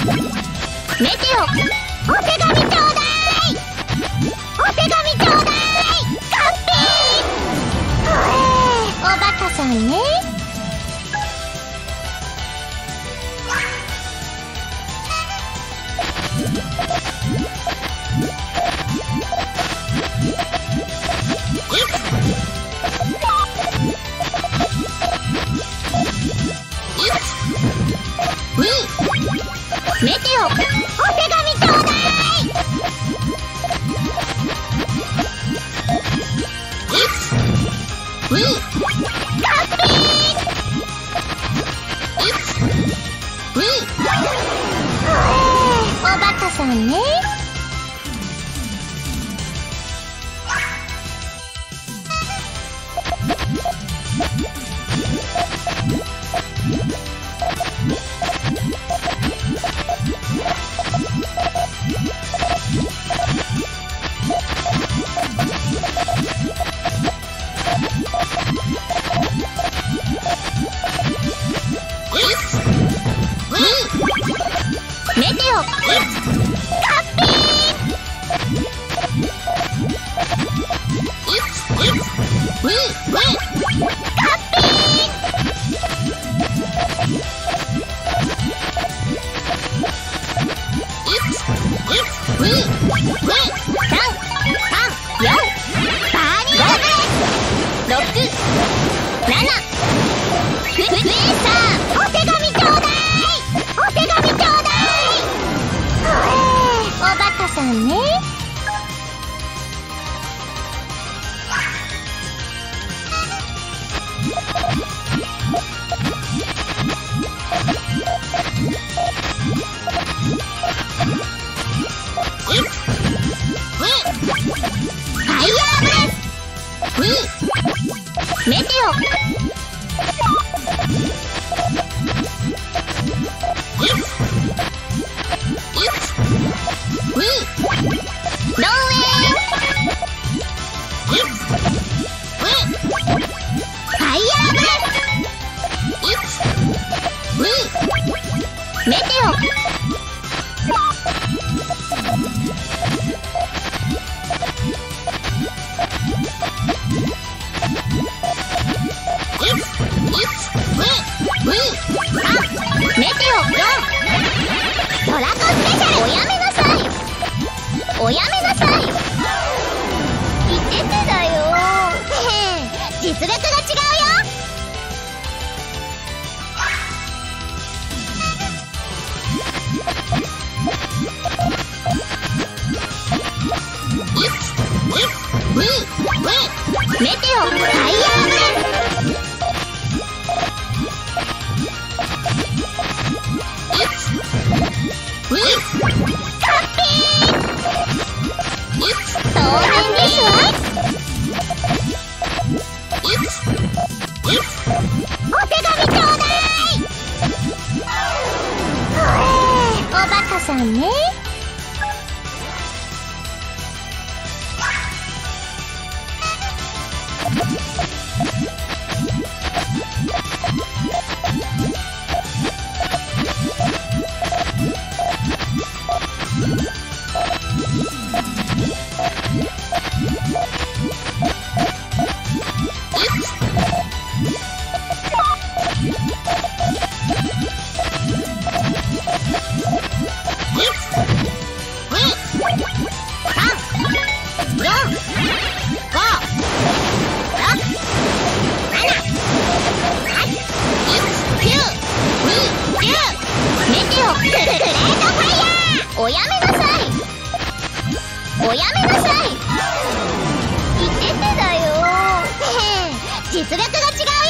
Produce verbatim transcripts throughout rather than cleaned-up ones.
メテオ、お手紙ちょうだい。お手紙ちょうだい。カッピー。おバカさんね。メテオ、お手紙ちょうだい。カッピー。おバカさんね。メテオ、カッピー。カッピさんね。メテオ、メテオ、メテオ、トラコスペシャル。おやめなさい。おやめなさい。言っててだよ。実力が違うよ。メテオ、ファイヤーブレス。カッピー。当然ですわ。お手紙ちょうだい。おバカさんね。おやめなさい。おやめなさい。言っててだよ。実力が違うよ。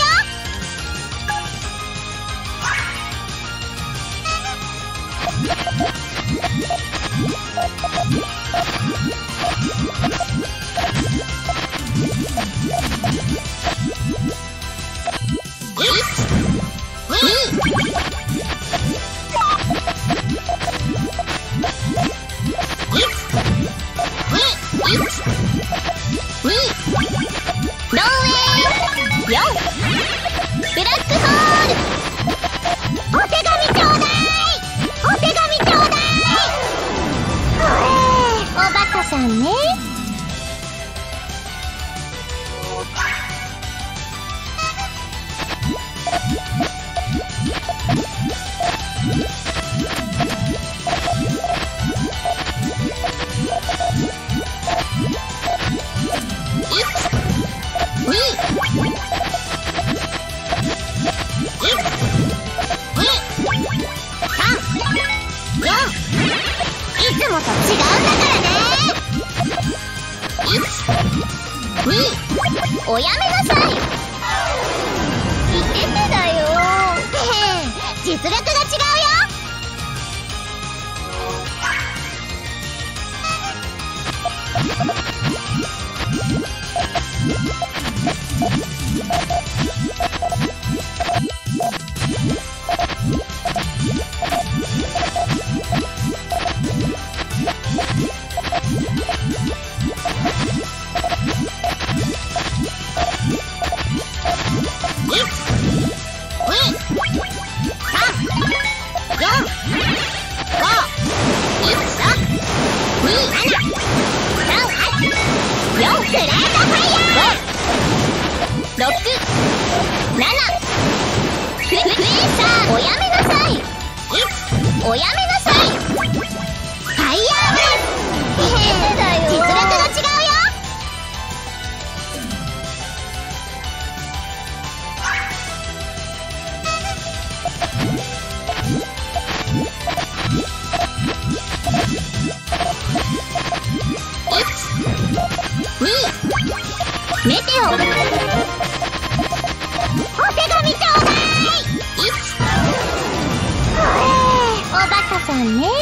ローウェイよんブラックホール。お手紙ちょうだい。お手紙ちょうだい。 よん、いつもと違うんだからね。いち、に、おやめなさい。いててだよ。実力が違うよ。おやめなさい。おやめなさい。ファイヤーブレス。いててだよ。実力が違うよ。いち、に、メテオ。お手紙ちょうだい。おバカさんね。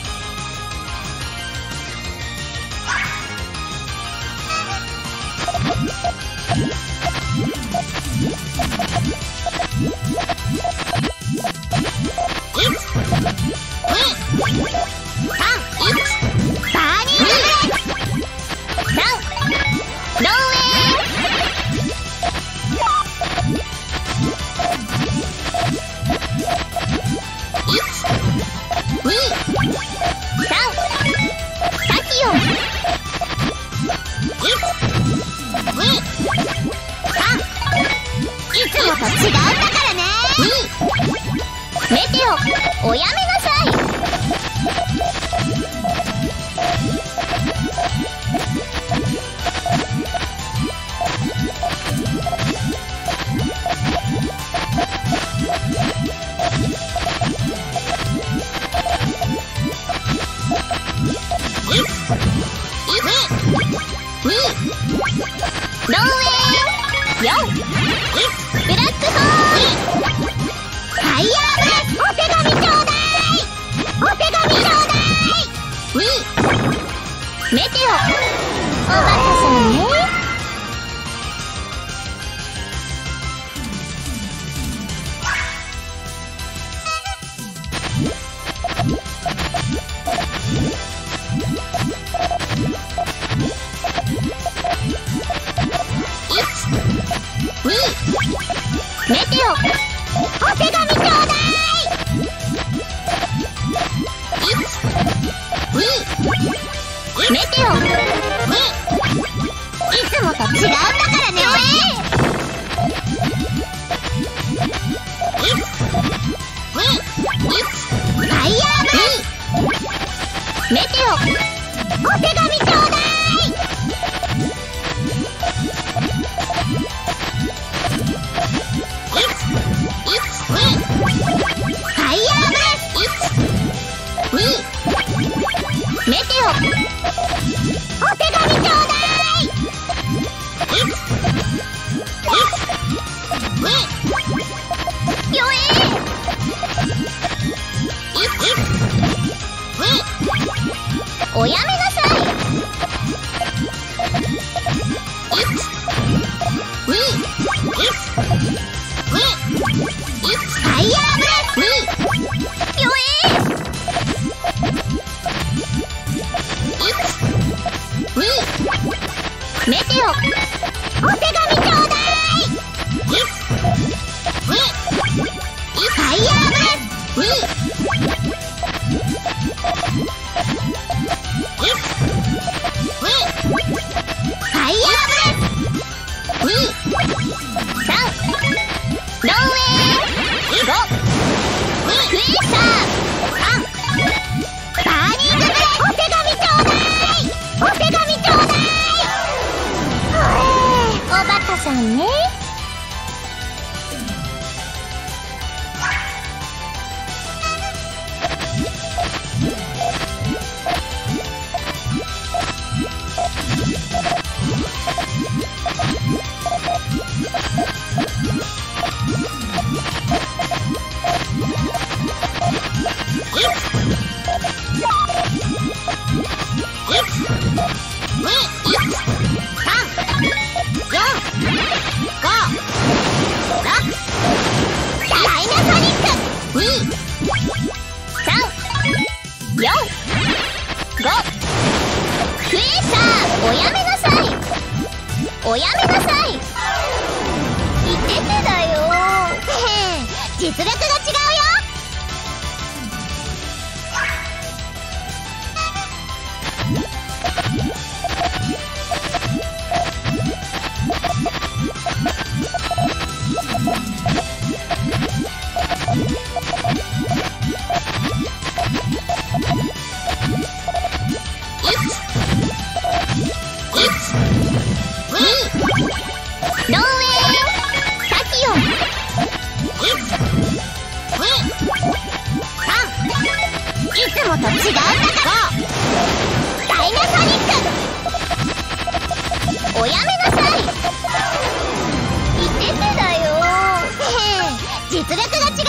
違うんだからね。メテオ、おやめなさい。ローウェイよん、ブラックホール。ファイヤーブレス。お手紙ちょうだい。お手紙ちょうだい。に、メテオ。おバカさんね。に、メテオ。お手紙ちょうだい。いち、に、メテオ。に、いつもと違うんだからね。いち、に、ファイヤーブレス。メテオ。お手紙ちょうだい。メテオ。お手紙ちょうだい。よえおやめなさい。ファイヤーブレス。よえメテオ。お手紙ちょうだい。ファイヤーブレス。ファイヤーブレス。さん、ローウェイご、クエーサーさん、バーニングブレス。お手紙ちょうだい。お手紙ちょうだい。おバカさんね。 おやめなさい。おやめなさい。いててだよ。実力が違うよ。いつもと違うんだから。ダイナソニック。おやめなさい。いててだよ。実力が違うよ。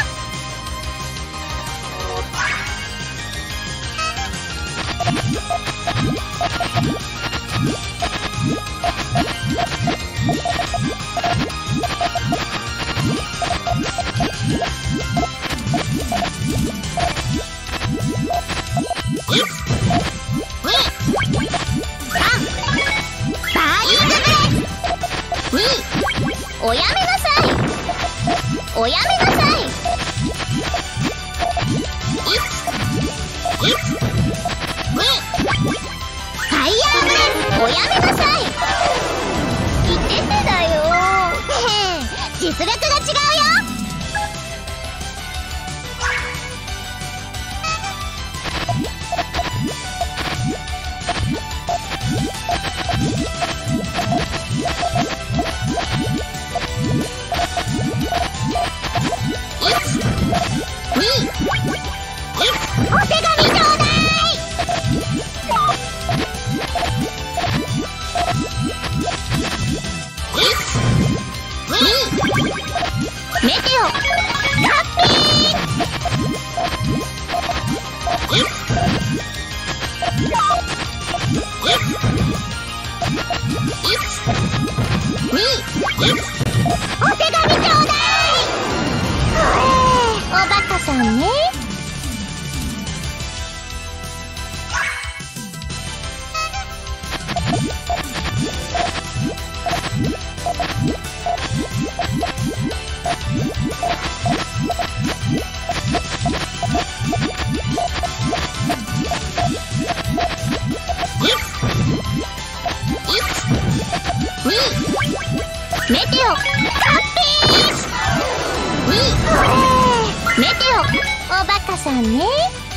おやめなさい。おやめなさい。ファイヤーブレス。おやめなさい。いててだよ。実力が違うよ。お手紙ちょうだい。メテオハッピー。お手紙ちょうだい。おバカさんね。メテオハッピー。メテオおバカさんね。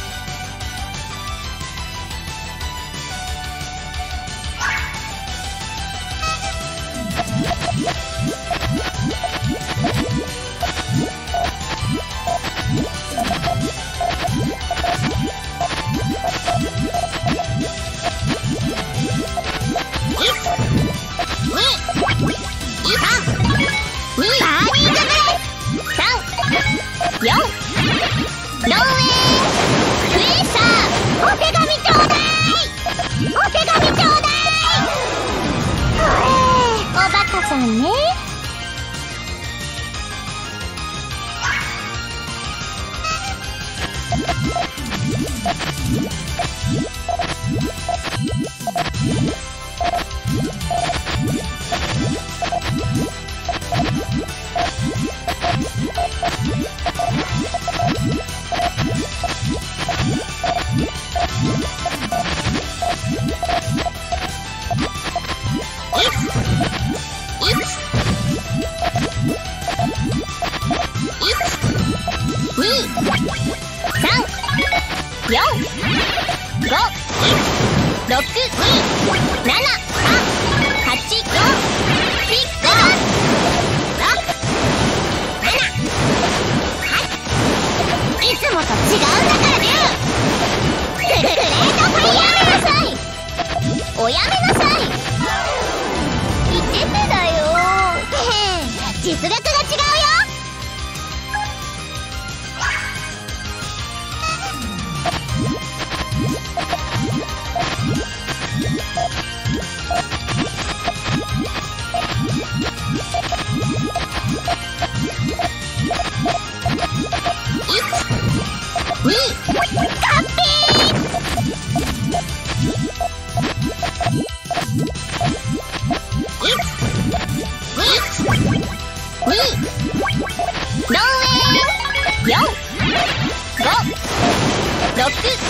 よんローウェイフレーサー。お手紙ちょうだい。お手紙ちょうだい。おバカさんね。よんごろくななはちピックいつもと違うんだからね。グレートファイヤー。やめなさい。おやめなさい。いててだよ。実力が違うよ。に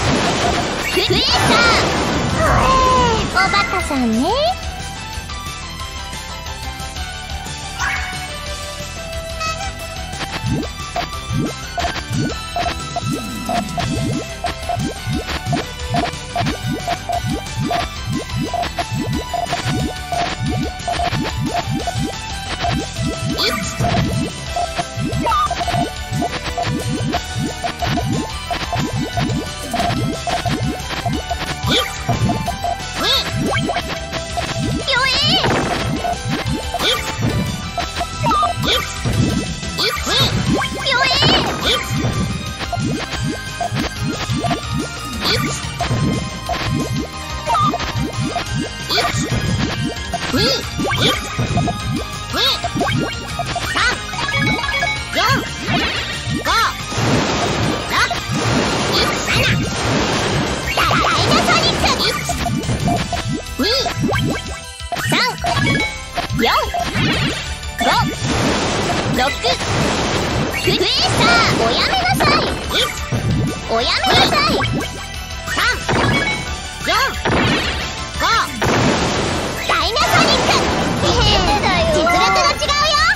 クエーター。おバカさんね。クエーター、おやめなさい。おやめなさい。さん、よん、ご。ダイナソニック。へへだよ。実力が違うよ。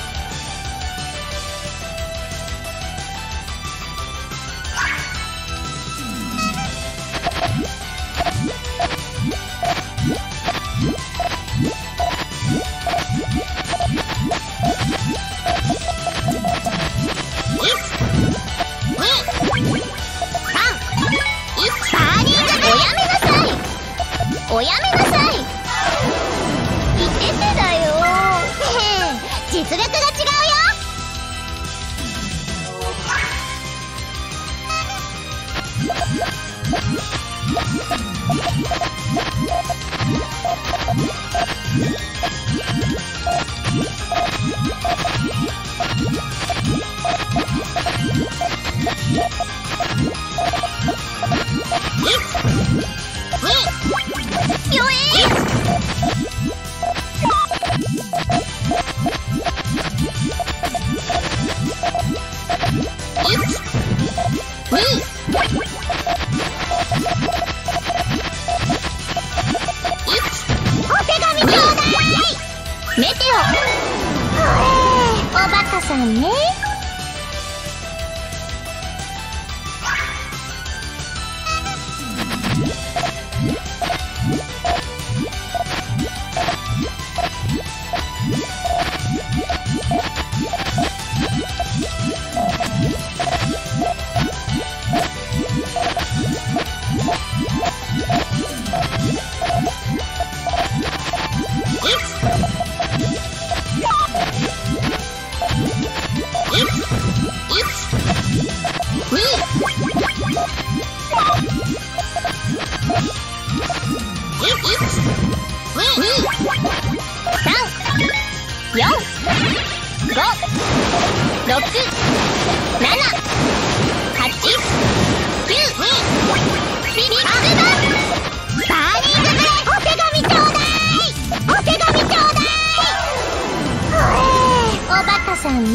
おやめなさい。いててだよ。実力が違うよ。メテオ。おバカさんね。よん、ご、ろく、なな、はち、きゅう。ビッグバンバーニングブレイ。お手紙ちょうだい。お手紙ちょうだい。おバカさんね。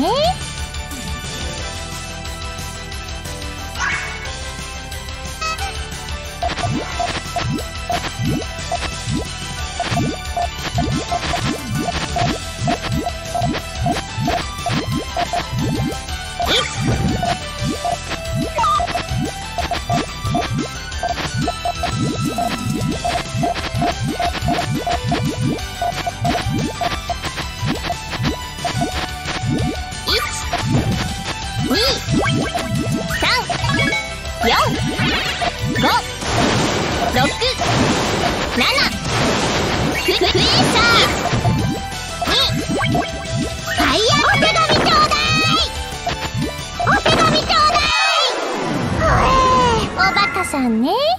よん、ご、ろく、なな。クエーター。ファイヤー。お手紙ちょうだい。お手紙ちょうだい。おバカさんね。